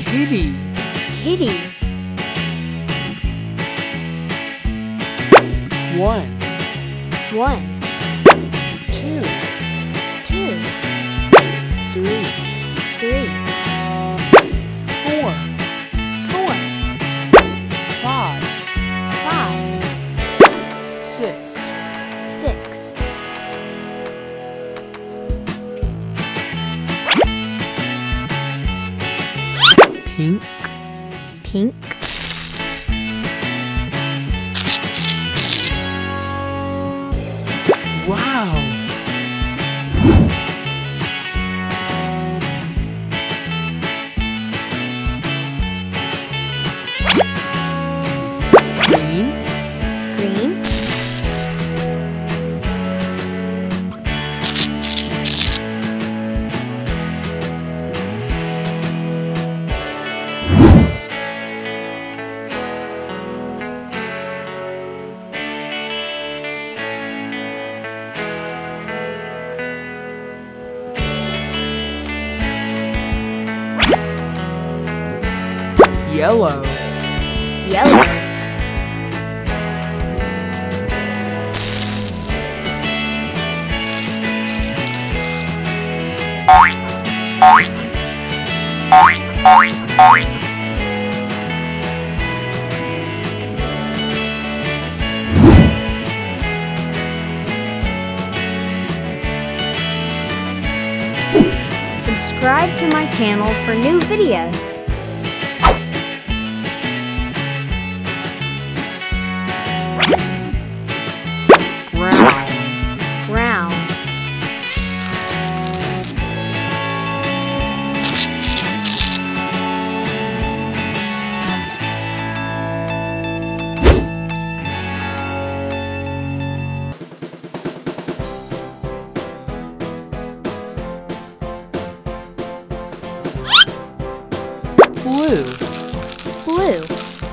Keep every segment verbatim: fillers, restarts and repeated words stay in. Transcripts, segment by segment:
Kitty. Kitty. One. One. Two. Two. Three. Three. Four. Four. Five. Five. Six. Six. Pink. Pink. Wow. Green. Green. Yellow. Yellow. Subscribe to my channel for new videos. Brown. Brown. Blue. Blue.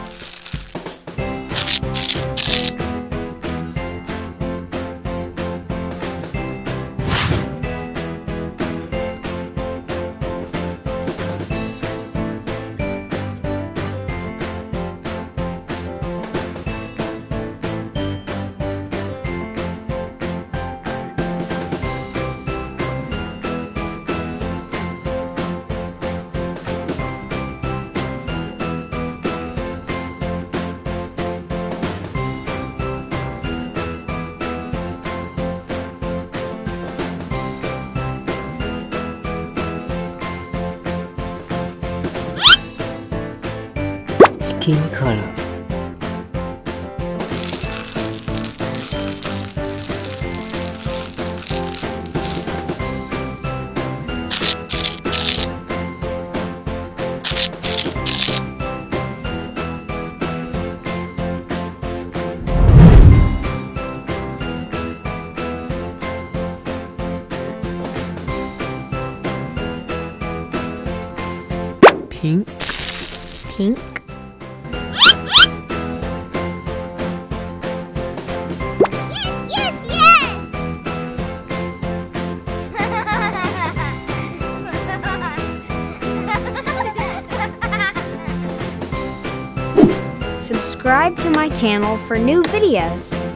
Skin color. Pink. Pink. Yes, yes! Subscribe to my channel for new videos.